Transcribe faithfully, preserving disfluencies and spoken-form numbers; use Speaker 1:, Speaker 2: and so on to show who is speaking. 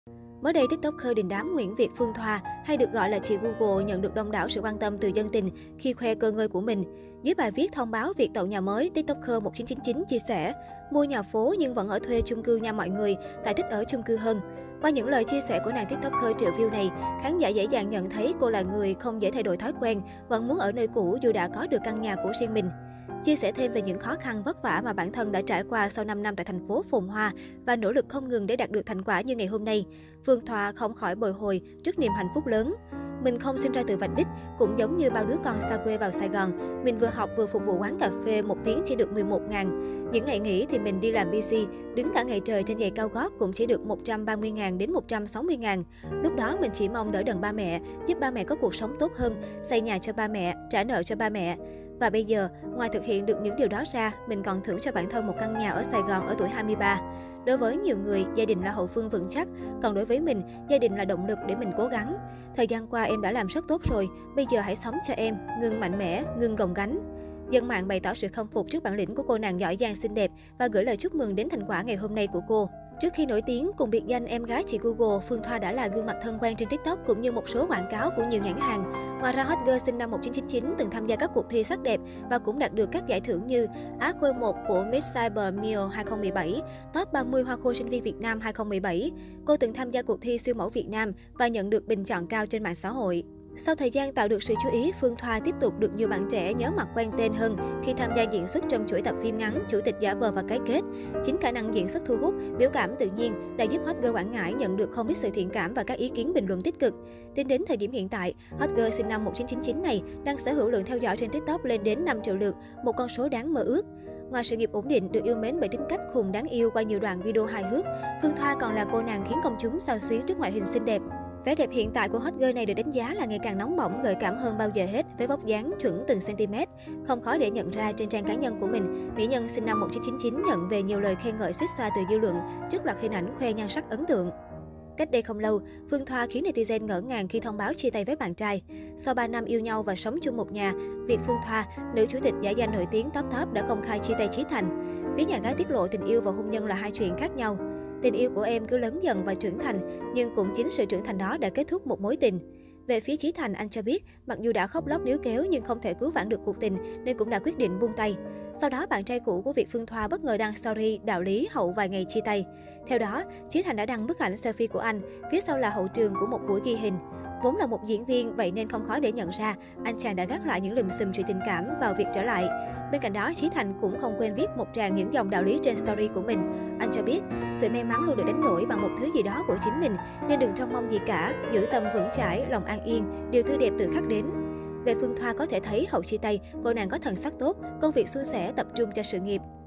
Speaker 1: Mới đây, TikToker đình đám Nguyễn Việt Phương Thoa, hay được gọi là chị Google, nhận được đông đảo sự quan tâm từ dân tình khi khoe cơ ngơi của mình. Dưới bài viết thông báo việc tậu nhà mới, TikToker một chín chín chín chia sẻ: mua nhà phố nhưng vẫn ở thuê chung cư nha mọi người, tại thích ở chung cư hơn. Qua những lời chia sẻ của nàng TikToker triệu view này, khán giả dễ dàng nhận thấy cô là người không dễ thay đổi thói quen, vẫn muốn ở nơi cũ dù đã có được căn nhà của riêng mình. Chia sẻ thêm về những khó khăn vất vả mà bản thân đã trải qua sau năm năm tại thành phố phồn hoa và nỗ lực không ngừng để đạt được thành quả như ngày hôm nay, Phương Thoa không khỏi bồi hồi trước niềm hạnh phúc lớn. Mình không sinh ra từ vạch đích, cũng giống như bao đứa con xa quê vào Sài Gòn. Mình vừa học vừa phục vụ quán cà phê, một tiếng chỉ được mười một ngàn. Những ngày nghỉ thì mình đi làm busy, đứng cả ngày trời trên giày cao gót cũng chỉ được một trăm ba mươi ngàn đến một trăm sáu mươi ngàn. Lúc đó mình chỉ mong đỡ đần ba mẹ, giúp ba mẹ có cuộc sống tốt hơn, xây nhà cho ba mẹ, trả nợ cho ba mẹ. Và bây giờ, ngoài thực hiện được những điều đó ra, mình còn thưởng cho bản thân một căn nhà ở Sài Gòn ở tuổi hai mươi ba. Đối với nhiều người, gia đình là hậu phương vững chắc, còn đối với mình, gia đình là động lực để mình cố gắng. Thời gian qua em đã làm rất tốt rồi, bây giờ hãy sống cho em, ngừng mạnh mẽ, ngừng gồng gánh. Dân mạng bày tỏ sự khâm phục trước bản lĩnh của cô nàng giỏi giang xinh đẹp và gửi lời chúc mừng đến thành quả ngày hôm nay của cô. Trước khi nổi tiếng cùng biệt danh em gái chị Google, Phương Thoa đã là gương mặt thân quen trên TikTok cũng như một số quảng cáo của nhiều nhãn hàng. Ngoài ra, hot girl sinh năm một chín chín chín từng tham gia các cuộc thi sắc đẹp và cũng đạt được các giải thưởng như Á khôi một của Miss Cyber Mio hai không một bảy, Top ba mươi Hoa khôi sinh viên Việt Nam hai không một bảy. Cô từng tham gia cuộc thi siêu mẫu Việt Nam và nhận được bình chọn cao trên mạng xã hội. Sau thời gian tạo được sự chú ý, Phương Thoa tiếp tục được nhiều bạn trẻ nhớ mặt quen tên hơn khi tham gia diễn xuất trong chuỗi tập phim ngắn Chủ tịch giả vờ và cái kết. Chính khả năng diễn xuất thu hút, biểu cảm tự nhiên đã giúp hot girl Quảng Ngãi nhận được không ít sự thiện cảm và các ý kiến bình luận tích cực. Tính đến thời điểm hiện tại, hot girl sinh năm một chín chín chín này đang sở hữu lượng theo dõi trên TikTok lên đến năm triệu lượt, một con số đáng mơ ước. Ngoài sự nghiệp ổn định, được yêu mến bởi tính cách khùng đáng yêu qua nhiều đoạn video hài hước, Phương Thoa còn là cô nàng khiến công chúng xao xuyến trước ngoại hình xinh đẹp. Vẻ đẹp hiện tại của hot girl này được đánh giá là ngày càng nóng bỏng, gợi cảm hơn bao giờ hết với vóc dáng chuẩn từng cm. Không khó để nhận ra trên trang cá nhân của mình, mỹ nhân sinh năm một chín chín chín nhận về nhiều lời khen ngợi suýt xoa từ dư luận trước loạt hình ảnh khoe nhan sắc ấn tượng. Cách đây không lâu, Phương Thoa khiến netizen ngỡ ngàng khi thông báo chia tay với bạn trai. Sau ba năm yêu nhau và sống chung một nhà, Việt Phương Thoa, nữ chủ tịch giả danh nổi tiếng Top Top đã công khai chia tay Chí Thành. Phía nhà gái tiết lộ tình yêu và hôn nhân là hai chuyện khác nhau. Tình yêu của em cứ lớn dần và trưởng thành, nhưng cũng chính sự trưởng thành đó đã kết thúc một mối tình. Về phía Chí Thành, anh cho biết, mặc dù đã khóc lóc níu kéo nhưng không thể cứu vãn được cuộc tình nên cũng đã quyết định buông tay. Sau đó, bạn trai cũ của Việt Phương Thoa bất ngờ đăng story đạo lý hậu vài ngày chia tay. Theo đó, Chí Thành đã đăng bức ảnh selfie của anh, phía sau là hậu trường của một buổi ghi hình. Vốn là một diễn viên, vậy nên không khó để nhận ra, anh chàng đã gác lại những lùm xùm chuyện tình cảm vào việc trở lại. Bên cạnh đó, Chí Thành cũng không quên viết một tràng những dòng đạo lý trên story của mình. Anh cho biết, sự may mắn luôn được đánh đổi bằng một thứ gì đó của chính mình, nên đừng trông mong gì cả, giữ tâm vững chãi, lòng an yên, điều tươi đẹp tự khắc đến. Về Phương Thoa có thể thấy hậu chia tay, cô nàng có thần sắc tốt, công việc suôn sẻ, tập trung cho sự nghiệp.